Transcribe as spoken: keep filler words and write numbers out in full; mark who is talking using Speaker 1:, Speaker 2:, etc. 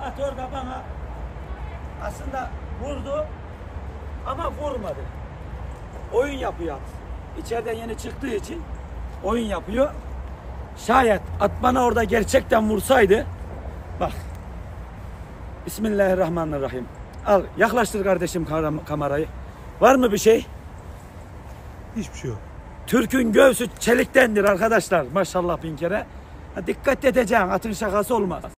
Speaker 1: At orada bana aslında vurdu ama vurmadı. Oyun yapıyor at. İçeriden yeni çıktığı için oyun yapıyor. Şayet at bana orada gerçekten vursaydı, bak. Bismillahirrahmanirrahim. Al yaklaştır kardeşim kamerayı. Var mı bir şey?
Speaker 2: Hiçbir şey yok.
Speaker 1: Türk'ün göğsü çeliktendir arkadaşlar. Maşallah bin kere. Dikkat edeceksin. Atın şakası olmaz.